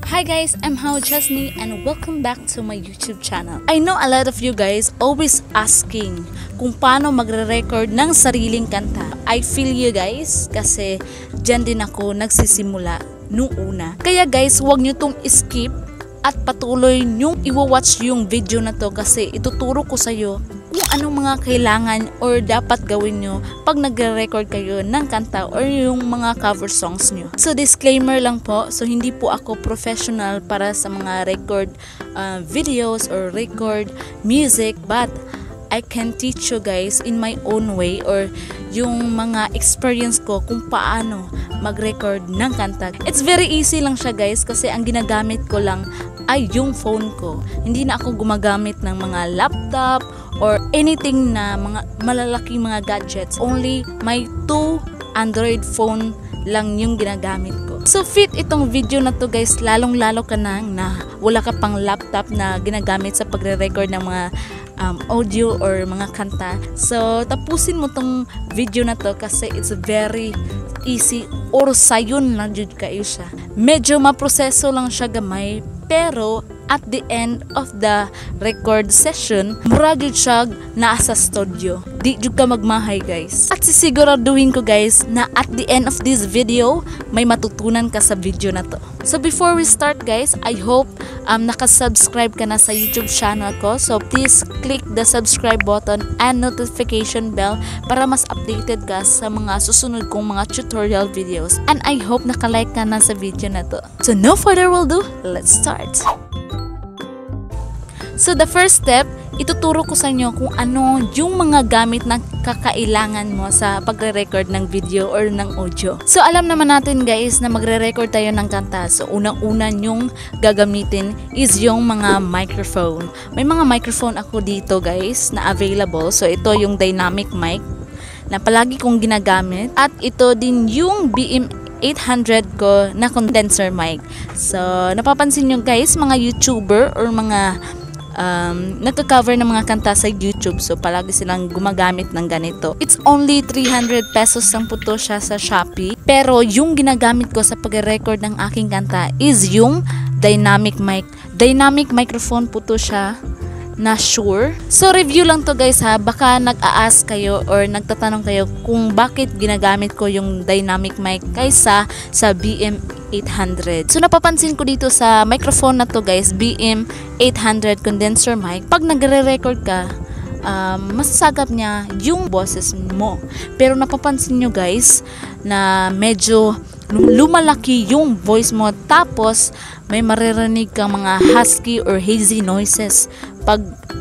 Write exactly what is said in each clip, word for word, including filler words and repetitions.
Hi guys, I'm How Chesney and welcome back to my YouTube channel. I know a lot of you guys always asking kung paano magre-record ng sariling kanta. I feel you guys kasi dyan din ako nagsisimula nung una. Kaya guys, huwag nyo tong skip at patuloy nyong iwa-watch yung video na to kasi ituturo ko sa'yo kung anong mga kailangan or dapat gawin nyo pag nagre-record kayo ng kanta or yung mga cover songs nyo. So disclaimer lang po, so hindi po ako professional para sa mga record uh, videos or record music, but I can teach you guys in my own way or yung mga experience ko kung paano mag-record ng kanta. It's very easy lang siya guys kasi ang ginagamit ko lang ay yung phone ko. Hindi na ako gumagamit ng mga laptop or anything na mga malalaking mga gadgets. Only my two Android phone lang yung ginagamit ko. So fit itong video na to guys, lalong lalo ka nang na wala ka pang laptop na ginagamit sa pagre-record ng mga um, audio or mga kanta. So tapusin mo tong video na to kasi it's very easy or sayon lang jud kayo siya. Medyo maproseso lang siya gamay, pero at the end of the record session, mura jud siya naa sa studio. Di jud ka magmahay guys. At sisiguraduhin ko guys na at the end of this video, may matutunan ka sa video na to. So before we start guys, I hope um, nakasubscribe ka na sa YouTube channel ko. So please click the subscribe button and notification bell para mas updated ka sa mga susunod kong mga tutorial videos. And I hope nakalike ka na sa video na to. So no further ado, let's start! So the first step, ituturo ko sa inyo kung ano yung mga gamit na kakailangan mo sa pagre-record ng video or ng audio. So alam naman natin guys na magre-record tayo ng kanta. So unang-una yung gagamitin is yung mga microphone. May mga microphone ako dito guys na available. So ito yung dynamic mic na palagi kong ginagamit. At ito din yung B M eight hundred ko na condenser mic. So napapansin nyo guys, mga YouTuber or mga Um, nagka-cover ng mga kanta sa YouTube, so palagi silang gumagamit ng ganito. It's only three hundred pesos lang po to siya sa Shopee, pero yung ginagamit ko sa pag-record ng aking kanta is yung dynamic mic. Dynamic microphone po to siya na Shure. So review lang to guys ha, baka nag-a-ask kayo or nagtatanong kayo kung bakit ginagamit ko yung dynamic mic kaysa sa B M eight hundred. So napapansin ko dito sa microphone na to guys, B M eight hundred condenser mic, pag nagre-record ka, um, masasagap niya yung boses mo. Pero napapansin nyo guys na medyo lumalaki yung voice mo, tapos may maririnig kang mga husky or hazy noises pag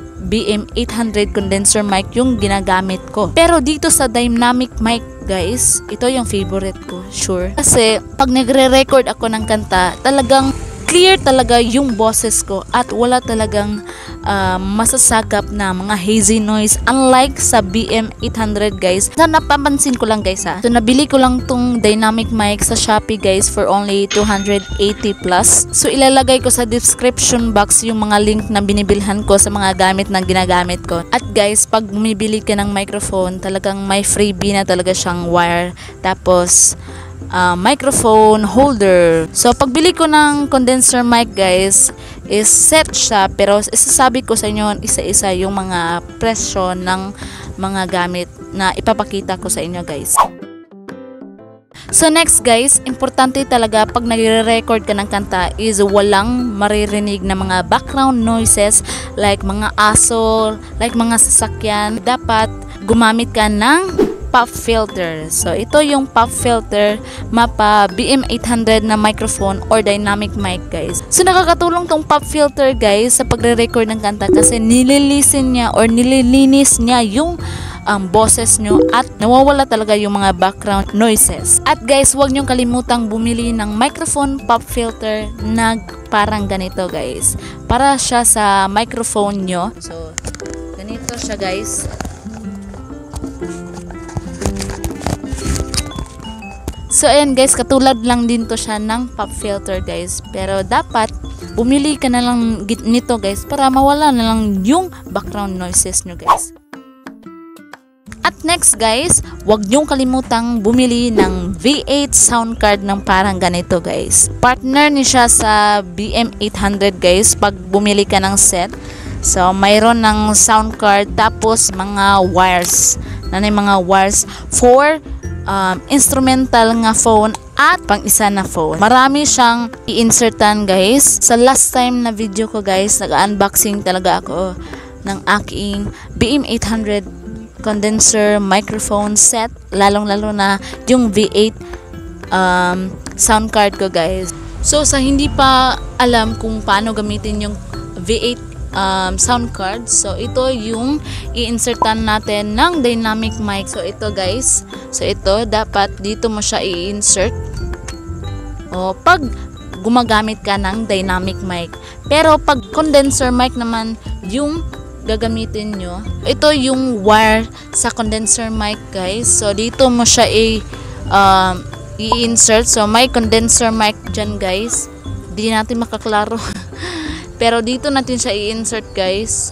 B M eight hundred condenser mic yung ginagamit ko. Pero dito sa dynamic mic guys, ito yung favorite ko, Shure. Kasi pag nagre-record ako ng kanta, talagang clear talaga yung boses ko at wala talagang uh, masasagap na mga hazy noise, unlike sa B M eight hundred guys. Sa napapansin ko lang guys ha, so nabili ko lang tong dynamic mic sa Shopee guys for only two hundred eighty plus. So ilalagay ko sa description box yung mga link na binibilhan ko sa mga gamit na ginagamit ko. At guys, pag bumibili ka ng microphone, talagang may freebie na talaga siyang wire, tapos Uh, microphone holder. So pagbili ko ng condenser mic guys, is set siya, pero isasabi ko sa inyo isa-isa yung mga presyo ng mga gamit na ipapakita ko sa inyo guys. So next guys, importante talaga pag nagre-record ka ng kanta is walang maririnig na mga background noises like mga aso, like mga sasakyan. Dapat gumamit ka ng pop filter. So ito yung pop filter mapa B M eight hundred na microphone or dynamic mic guys. So nakakatulong tong pop filter guys sa pagre-record ng kanta kasi nililisen niya or nililinis niya yung ang um, boses nyo at nawawala talaga yung mga background noises. At guys, huwag nyong kalimutang bumili ng microphone pop filter na parang ganito guys, para siya sa microphone nyo. So ganito siya guys. So ayan guys, katulad lang din to siya ng pop filter guys, pero dapat bumili ka na lang nito guys para mawala na lang yung background noises nyo guys. At next guys, wag niyong kalimutang bumili ng V eight sound card ng parang ganito guys. Partner ni siya sa B M eight hundred guys pag bumili ka ng set. So mayroon ng sound card tapos mga wires. Nanay mga wires for um, instrumental nga phone at pang isa na phone. Marami siyang i-insertan guys. Sa last time na video ko guys, nag-unboxing talaga ako ng aking B M eight hundred condenser microphone set, lalong lalo na yung V eight um, sound card ko guys. So sa hindi pa alam kung paano gamitin yung V eight um, sound card, so ito yung i-insertan natin ng dynamic mic. So ito guys, so ito dapat dito mo siya i-insert o pag gumagamit ka ng dynamic mic. Pero pag condenser mic naman yung gagamitin nyo, ito yung wire sa condenser mic guys. So dito mo siya i um, i-insert. So may condenser mic dyan guys, di natin makaklaro pero dito natin siya i-insert guys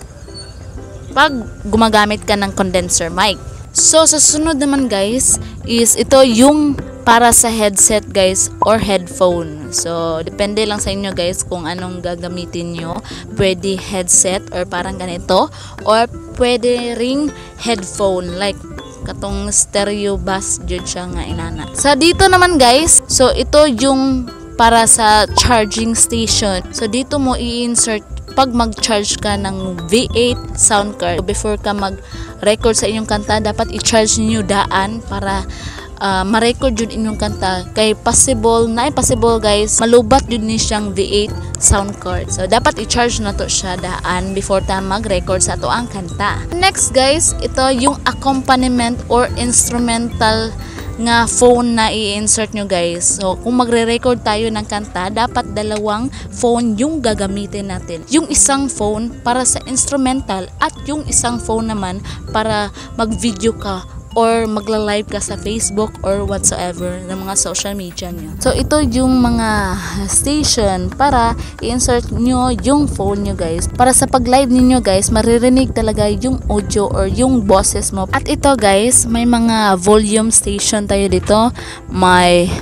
pag gumagamit ka ng condenser mic. So sa sunod naman guys is ito yung para sa headset guys or headphone. So depende lang sa inyo guys kung anong gagamitin nyo. Pwede headset or parang ganito, or pwede ring headphone like katong stereo bass jud siya nga inana. Sa dito naman guys, so ito yung para sa charging station. So dito mo i-insert pag mag-charge ka ng V eight sound card. Before ka mag-record sa inyong kanta, dapat i-charge niyo daan para Uh, ma-record yun inyong kanta. Kay possible, na possible guys, malubat yun ni siyang V eight sound card. So dapat i-charge na to siya daan before ta mag-record sa to ang kanta. Next guys, ito yung accompaniment or instrumental nga phone na i-insert nyo guys. So kung magre-record tayo ng kanta, dapat dalawang phone yung gagamitin natin. Yung isang phone para sa instrumental at yung isang phone naman para mag-video ka or magla-live ka sa Facebook or whatsoever ng mga social media nyo. So ito yung mga station para i-insert nyo yung phone nyo guys. Para sa pag-live ninyo guys, maririnig talaga yung audio or yung boses mo. At ito guys, may mga volume station tayo dito. May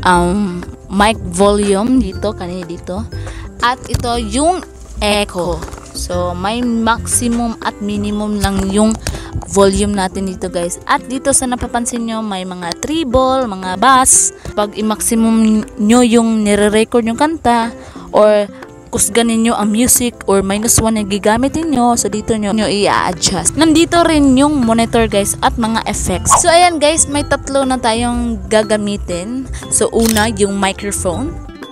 um, mic volume dito, kanina dito. At ito yung echo. So may maximum at minimum lang yung volume natin dito guys. At dito sa napapansin nyo, may mga treble, mga bass. Pag i-maximum nyo yung nire-record yung kanta or kusgan ninyo ang music or minus one na gigamitin nyo, so dito nyo, nyo i-adjust. Nandito rin yung monitor guys at mga effects. So ayan guys, may tatlo na tayong gagamitin. So una, yung microphone.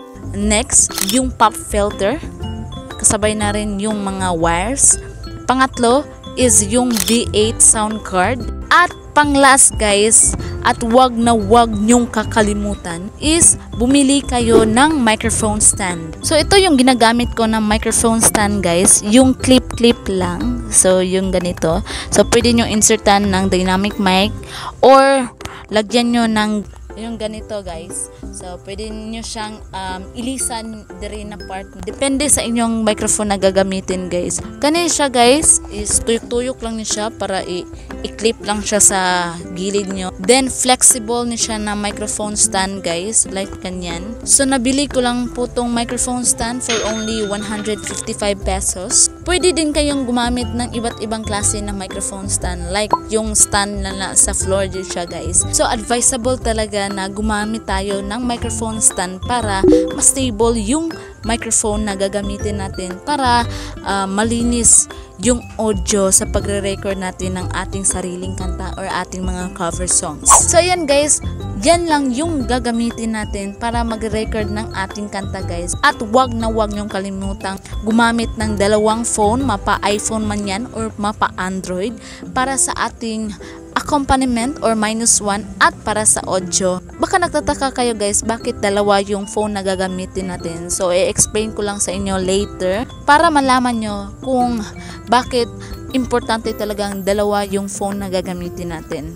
Next, yung pop filter. Kasabay na rin yung mga wires. Pangatlo is yung V eight sound card. At pang last guys, at wag na wag nyong kakalimutan, is bumili kayo ng microphone stand. So ito yung ginagamit ko ng microphone stand guys, yung clip-clip lang. So yung ganito. So pwede nyo insertan ng dynamic mic or lagyan nyo ng yung ganito guys. So pwede nyo siyang um, ilisan diri na part. Depende sa inyong microphone na gagamitin guys. Kani siya guys is tuyok-tuyok lang ni siya para i- i-clip lang siya sa gilid nyo. Then flexible ni siya na microphone stand guys, like kanyan. So nabili ko lang po tong microphone stand for only one hundred fifty-five pesos. Pwede din kayong gumamit ng iba't ibang klase ng microphone stand, like yung stand na, na sa floor din siya guys. So advisable talaga na gumamit tayo ng microphone stand para mas stable yung microphone na gagamitin natin para uh, malinis yung audio sa pagre-record natin ng ating sariling kanta or ating mga cover songs. So ayan guys, yan lang yung gagamitin natin para mag-record ng ating kanta guys. At wag na wag nyong kalimutang gumamit ng dalawang phone, mapa iPhone man yan or mapa Android, para sa ating accompaniment or minus one at para sa audio. Baka nagtataka kayo guys, bakit dalawa yung phone na gagamitin natin? So i-explain ko lang sa inyo later para malaman nyo kung bakit importante talagang dalawa yung phone na gagamitin natin.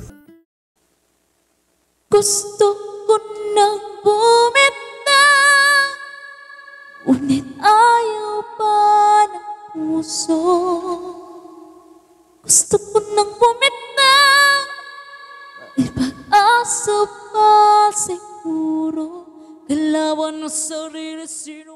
Gusto ko nang bumitaw, ngunit ayaw pa ng puso. Gusto ko nang bumitaw, sarili, sino